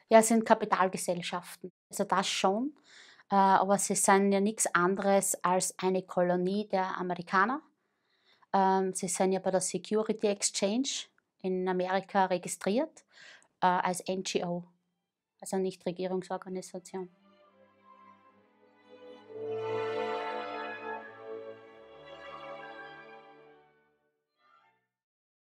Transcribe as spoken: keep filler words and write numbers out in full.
Ja, es sind Kapitalgesellschaften. Also das schon, äh, aber sie sind ja nichts anderes als eine Kolonie der Amerikaner. Ähm, sie sind ja bei der Security Exchange in Amerika registriert, äh, als N G O, also Nichtregierungsorganisation.